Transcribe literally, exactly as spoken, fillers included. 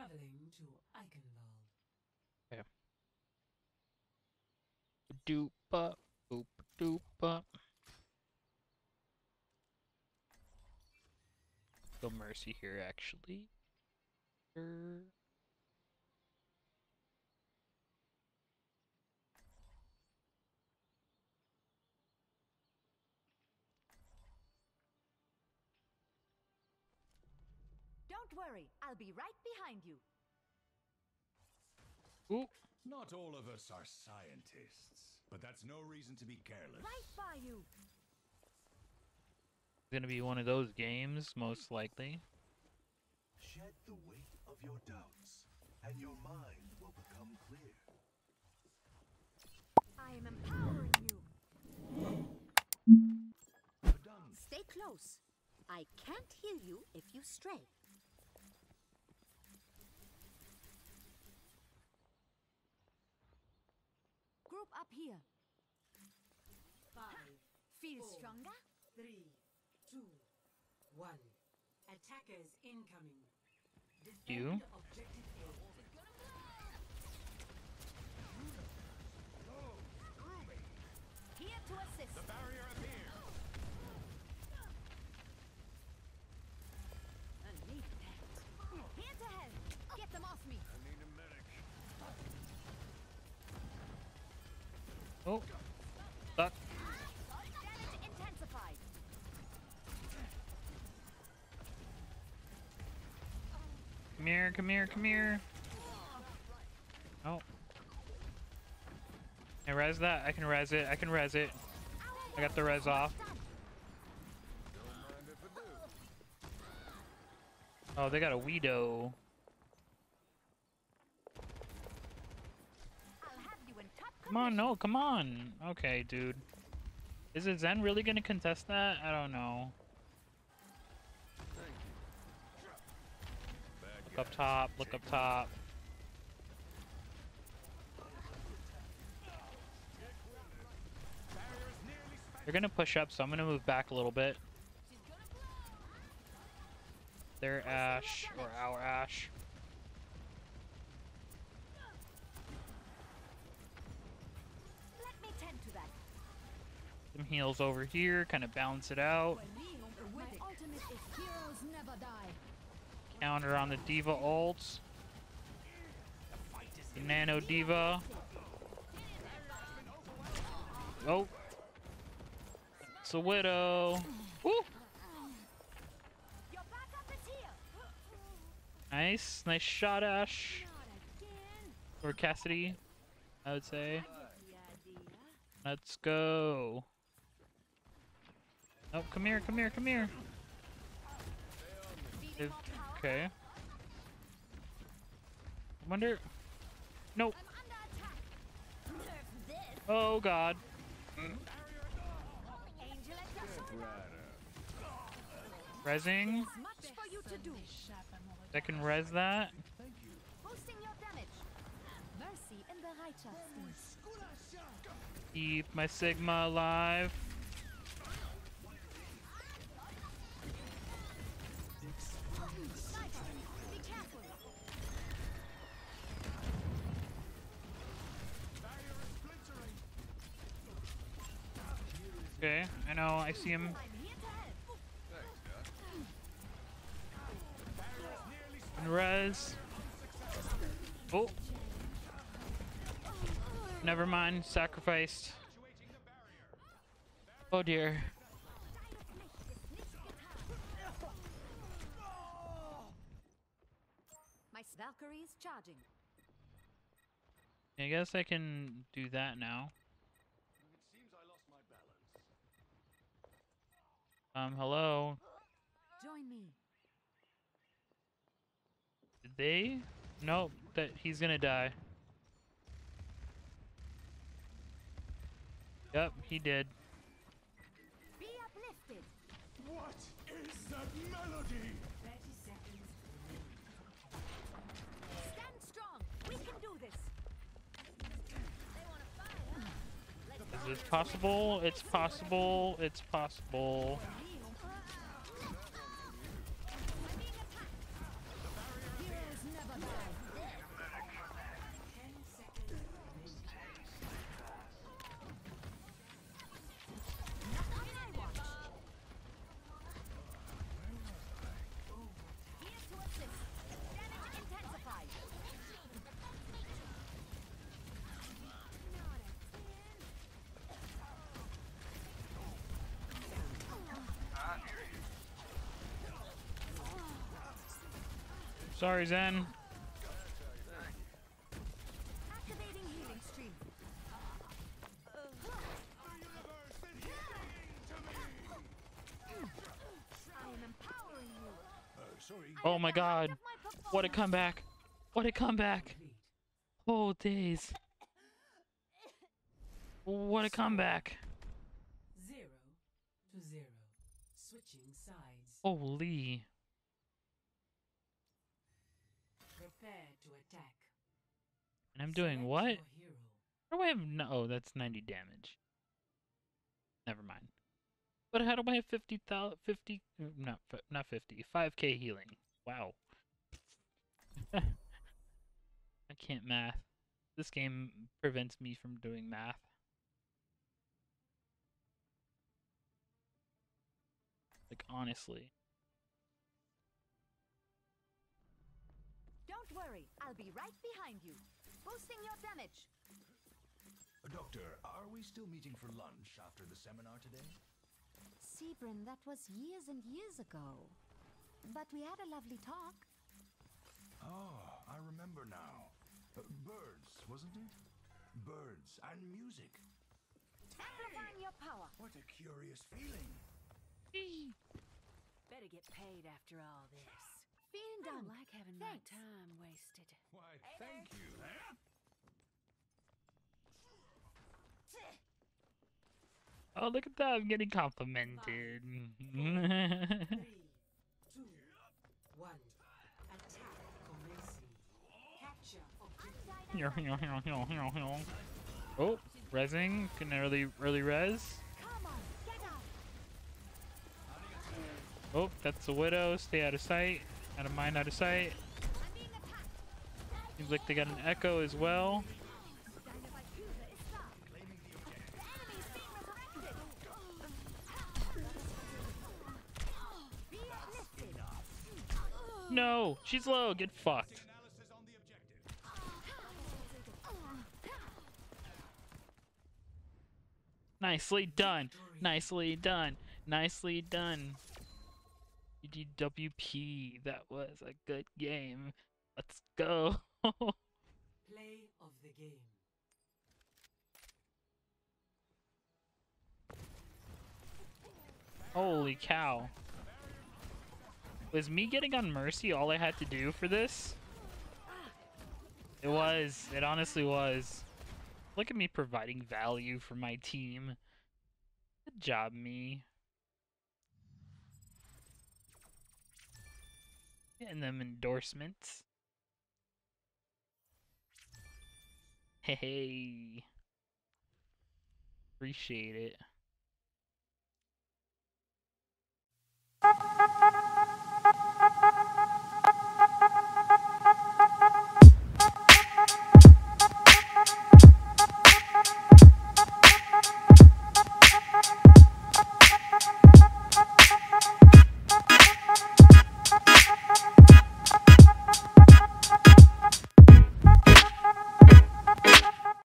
Traveling to Eichenwald. Okay. Doopa, boop, doopa. Go Mercy here, actually. Er, Don't worry, I'll be right behind you. Ooh, Not all of us are scientists, but that's no reason to be careless. Right by you. gonna be one of those games, most likely. Shed the weight of your doubts, and your mind will become clear. I am empowering you. Done. Stay close. I can't heal you if you stray. Group up here. Five, Feel Four. stronger? three, two, one. Attackers incoming. Defend You? objective A. Here to assist. The barrier appears. I need that. Here to help. Get them off me. I need a medic. Oh, stuck. Damage intensified. Come here, come here, come here. Oh. Can I res that? I can res it. I can res it. I got the res off. Oh, they got a Weedo. I'll have you in top Come on, no, come on. Okay, dude. Is it Zen really gonna contest that? I don't know. Look up top, look up top. They're gonna push up, so I'm gonna move back a little bit. Their Ash, or our Ash. Let me tend to that. Some heals over here, kind of balance it out. My ultimate is heroes never die. Counter on the Diva ult. The Nano Diva. Oh. It's a Widow. Woo! Your backup is here. Nice. Nice shot, Ash. Not again. Or Cassidy, I would say. The idea. Let's go. Oh, come here, come here, come here. Feeding If, more power. okay. I wonder. Nope. I'm under attack. Nerf this. Oh god. Angel at your shoulder. Resing. Much for you to do. I can res that. Boosting your damage. Mercy in the Reichsdienst. Keep my Sigma alive. Sniper, be careful. Okay, I know, I see him. I'm here to help. And res. Oh. Never mind, sacrificed. Oh dear. My Valkyrie's charging. I guess I can do that now. It seems I lost my balance. Um, hello. Join me. Did they? Nope, that he's gonna die. Yep, he did. Be uplifted. What is that melody? thirty seconds. Stand strong. We can do this. They want to fight, huh? Let's Is this possible? It's possible. It's possible. I'm being attacked. Heroes never die. Sorry, Zen. Activating healing stream. I am empowering you. Uh, sorry. Oh my god. Of my What a performance. comeback. What a comeback. Complete. Oh, days. What a comeback. Zero to zero. Switching sides. Holy. Prepare to attack. And I'm doing Select what? your hero. How do I have no? Oh, that's ninety damage. Never mind. But how do I have fifty thousand? fifty? uh, Not fi- not fifty. five K healing. Wow. I can't math. This game prevents me from doing math. Like honestly. Don't worry, I'll be right behind you. Boosting your damage. Uh, Doctor, are we still meeting for lunch after the seminar today? Sebrin, that was years and years ago. But we had a lovely talk. Oh, I remember now. Uh, birds, wasn't it? Birds and music. Amplifying your power. What a curious feeling. Better get paid after all this. Feeling I done. don't like having Thanks. my time wasted. Why, thank you. Oh, look at that! I'm getting complimented. Three, two, one. Attack commencing. Capture objective. Oh, resing. Can early early res. Come on, get out. Oh, that's a widow. Stay out of sight. Out of mind, out of sight. I'm being attacked. Seems like they got an echo as well. Dynamite cruiser is stopped. The enemy is being resurrected. Be lifted. No, she's low. Get fucked. Analysis on the objective. Nicely done. Nicely done. Nicely done. G G W P. That was a good game. Let's go. Play of the game. Holy cow. Was me getting on Mercy all I had to do for this? It was. It honestly was. Look at me providing value for my team. Good job, me. Getting them endorsements. Hey. Appreciate it.